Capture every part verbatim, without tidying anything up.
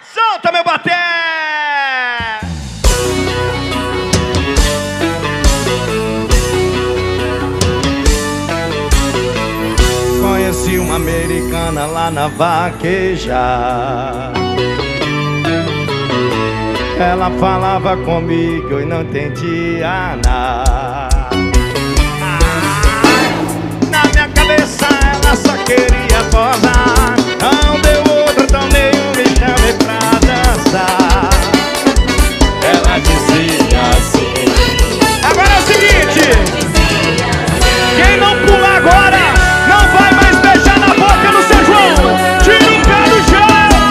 Solta, meu baté! Conheci uma americana lá na vaqueja. Ela falava comigo e não entendia nada. Na minha cabeça ela só queria posar. Não deu outra, então nenhum me chamei pra dançar. Ela dizia assim. Agora é o seguinte: quem não pular agora não vai mais beijar na boca do seu João. Tira o pé do chão.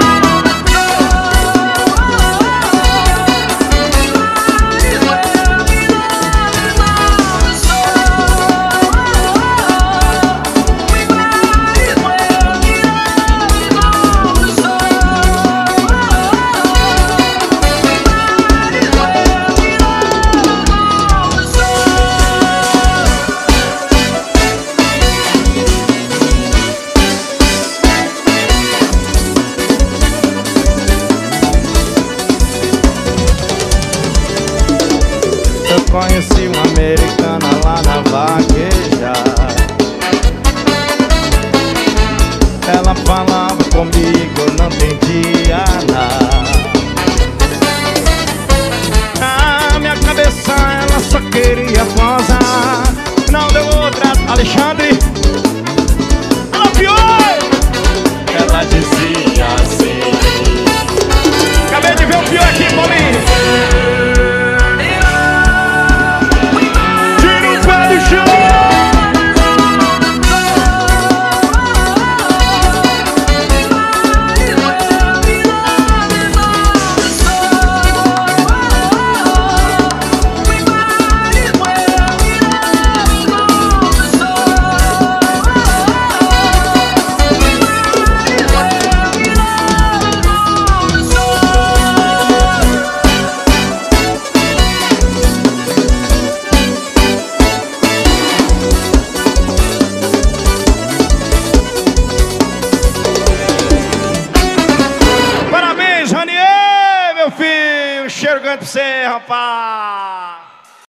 Eu conheci uma americana lá na vaqueja. Ela falava comigo, eu não entendia nada. Na minha cabeça ela só queria posar. Não deu outra, Alexandre. Alô, Pior! Ela dizia assim. Acabei de ver o Pior aqui, Paulinho. Cheiro grande pra você, rapaz!